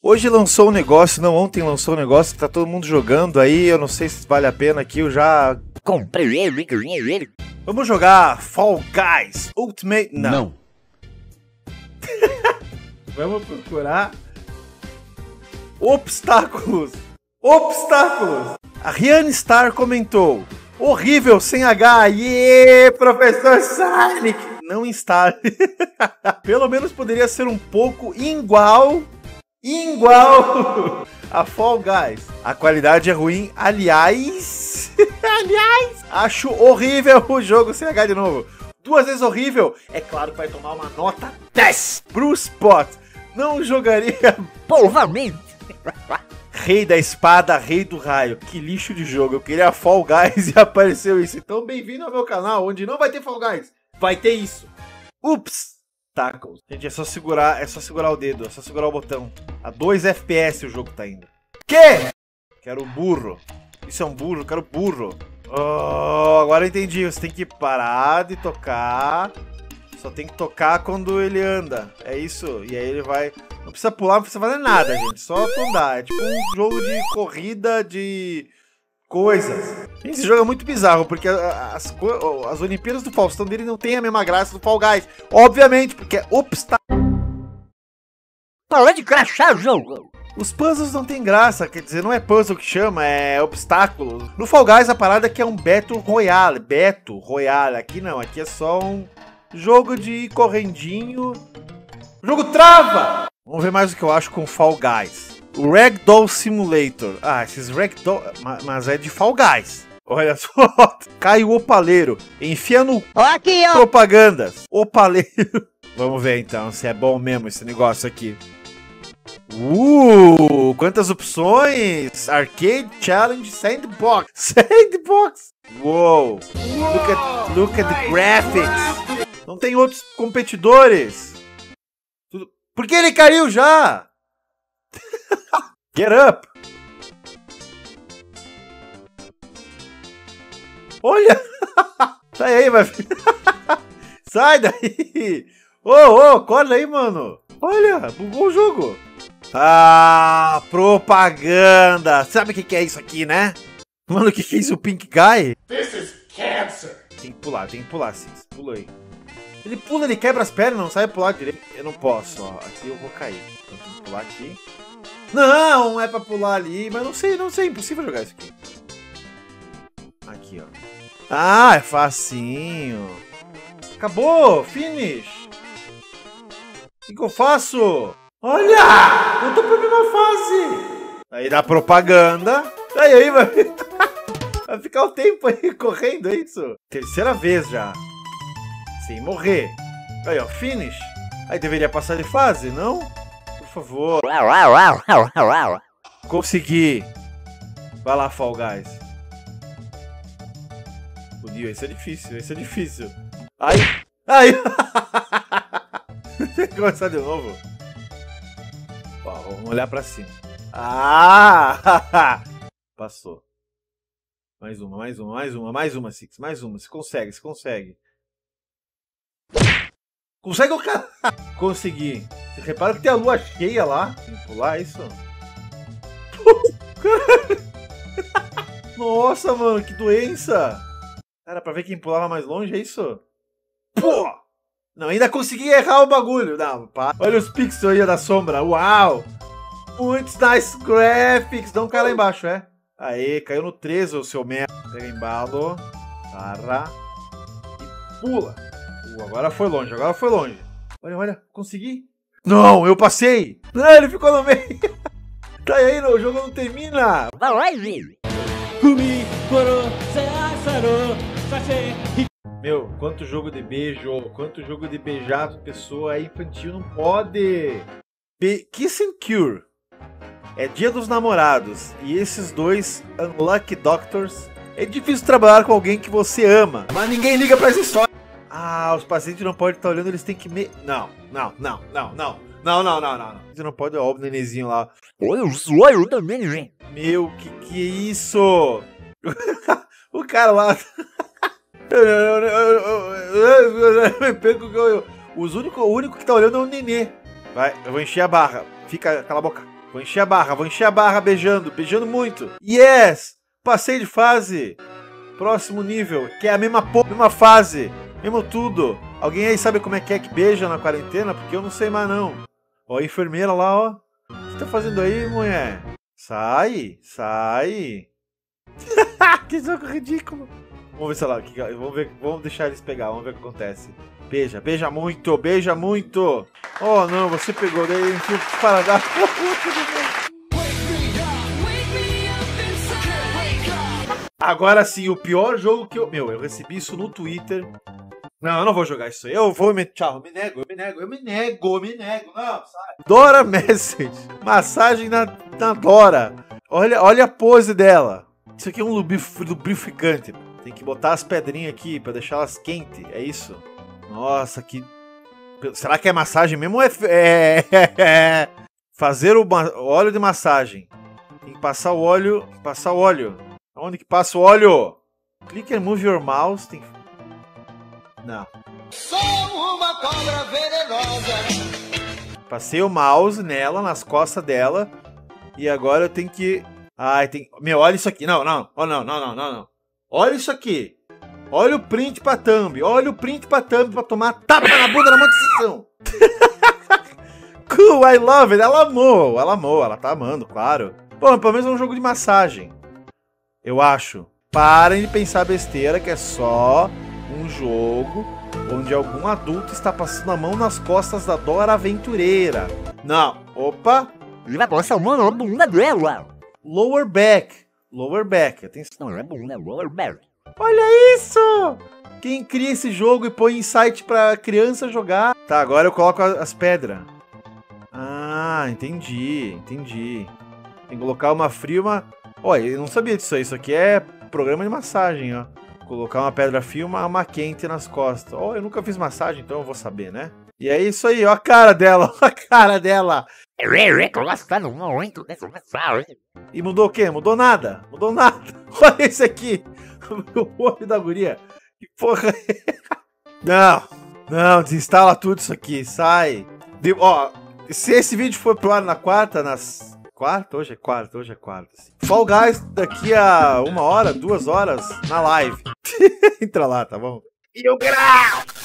Hoje lançou um negócio, não, ontem lançou um negócio que tá todo mundo jogando aí, eu não sei se vale a pena aqui, eu já comprei ele. Vamos jogar Fall Guys Ultimate? Não. Vamos procurar obstáculos. A Rihanna Star comentou: horrível sem H, professor Sonic. Não instale. Pelo menos poderia ser um pouco igual a Fall Guys. A qualidade é ruim, aliás, acho horrível o jogo sem H de novo. 2 vezes horrível, é claro que vai tomar uma nota 10. Bruce Potts, não jogaria polvamente. Rei da espada, rei do raio, que lixo de jogo, eu queria Fall Guys e apareceu isso. Então bem-vindo ao meu canal, onde não vai ter Fall Guys, vai ter isso. Ups! Tackles. Gente, é só segurar o dedo, é só segurar o botão. A 2 FPS o jogo tá indo. Que? Quero burro. Isso é um burro, quero burro. Oh, agora eu entendi, você tem que parar de tocar. Só tem que tocar quando ele anda. É isso, e aí ele vai... Não precisa pular, não precisa fazer nada, gente. Só andar. É tipo um jogo de corrida de coisas. Esse jogo é muito bizarro, porque as Olimpíadas do Faustão dele não tem a mesma graça do Fall Guys. Obviamente, porque é obstáculo. Para de crachar o jogo. Os puzzles não tem graça, quer dizer, não é puzzle que chama, é obstáculos. No Fall Guys a parada é que é um Battle Royale. Aqui não, aqui é só um jogo de correndinho. O jogo trava! Vamos ver mais o que eu acho com Fall Guys. O Ragdoll Simulator. Ah, esses Ragdoll... Mas é de Fall Guys. Olha só. Cai o opaleiro. Enfia no... Aqui, ó. Propagandas. Opaleiro. Vamos ver então se é bom mesmo esse negócio aqui. Quantas opções. Arcade, Challenge, Sandbox. Sandbox. Uou. Look at the graphics. Não tem outros competidores. Por que ele caiu já? Get up! Olha! Sai aí, vai. Sai daí! Acorda aí, mano! Olha, bugou o jogo! Ah, propaganda! Sabe o que é isso aqui, né? Mano, o que é isso, o Pink Guy? This is cancer! Tem que pular, sim. Pula aí. Ele pula, ele quebra as pernas, não sabe pular direito. Eu não posso, ó. Aqui eu vou cair. Então tem que pular aqui. Não é pra pular ali, mas não sei, é impossível jogar isso aqui. Aqui, ó. Ah, é facinho. Acabou, finish. O que eu faço? Olha! Eu tô pra mesma fase. Aí dá propaganda. Aí vai ficar o tempo aí correndo, é isso? Terceira vez já. Sem morrer. Aí, ó, finish. Aí deveria passar de fase, não? Por favor. Consegui. Vai lá, Fall Guys. Fudeu, esse é difícil, Ai! Tem que começar de novo. Ó, vamos olhar pra cima. Ah! Passou. Mais uma, Six. Mais uma, se consegue. Consegue o cara? Consegui. Você repara que tem a lua cheia lá. Tem que pular isso? Nossa, mano, que doença. Era pra ver quem pulava mais longe, é isso? Pô! Não, ainda consegui errar o bagulho. Não, pá. Olha os pixels aí da sombra. Uau! Muitos nice graphics. Dá um cara lá embaixo, é? Aê, caiu no 13, o seu merda. Pega embalo. Para. E pula. Agora foi longe. Olha, consegui? Não, eu passei! Não, ele ficou no meio! Tá aí, o jogo não termina! Meu, quanto jogo de beijo, quanto jogo de beijar pessoa é infantil, não pode! Kiss and Cure é Dia dos Namorados e esses dois Unlucky Doctors é difícil trabalhar com alguém que você ama, mas ninguém liga pra essa história. Ah, os pacientes não podem estar olhando, eles têm que Não. Você não pode, ó, o nenenzinho lá. Olha o zoio também, gente. Meu, que é isso? O cara lá... O único que tá olhando é o nenê. Vai, eu vou encher a barra. Fica, cala a boca. Vou encher a barra beijando muito. Yes! Passei de fase. Próximo nível, que é a mesma fase. Mesmo tudo. Alguém aí sabe como é que beija na quarentena? Porque eu não sei mais não. Ó, a enfermeira lá, ó. O que você tá fazendo aí, mulher? Sai. Que jogo ridículo. Vamos ver, sei lá, vamos deixar eles pegar, vamos ver o que acontece. Beija muito. Oh, não, você pegou, daí enfia para dar. Agora sim, o pior jogo que eu recebi isso no Twitter. Não, eu não vou jogar isso aí. Tchau, me nego. Não, sai. Dora Message. Massagem na Dora. Olha a pose dela. Isso aqui é um lubrificante. Tem que botar as pedrinhas aqui pra deixar elas quentes. É isso? Nossa, que... Será que é massagem mesmo ou é... Fazer o óleo de massagem. Tem que passar o óleo. Onde que passa o óleo? Click and move your mouse. Tem... Não. Sou uma cobra venenosa. Passei o mouse nela, nas costas dela. E agora eu tenho que... Ai, tem... Meu, olha isso aqui. Não. Olha isso aqui. Olha o print pra thumb. Pra tomar tapa na bunda na monetização. Cool, I love it. Ela amou. Ela tá amando, claro. Bom, pelo menos é um jogo de massagem. Eu acho. Parem de pensar besteira que é só um jogo onde algum adulto está passando a mão nas costas da Dora Aventureira. Não. Opa. Ele vai passar a mão na bunda dela. Lower back. Atenção. Não é bunda, lower back. Olha isso! Quem cria esse jogo e põe em site pra criança jogar? Tá, agora eu coloco as pedras. Ah, entendi. Tem que colocar uma fria, uma... Olha, eu não sabia disso aí. Isso aqui é programa de massagem, ó. Colocar uma pedra fria e uma quente nas costas. Ó, eu nunca fiz massagem, então eu vou saber, né? E é isso aí, ó a cara dela, Gostando muito dessa massagem. E mudou o quê? Mudou nada. Olha esse aqui. O olho da guria. Que porra é? Não, desinstala tudo isso aqui. Sai. Ó, se esse vídeo for pro ar na quarta, Hoje é quarta. Fall Guys daqui a 1 hora, 2 horas, na live. Entra lá, tá bom? E o grau!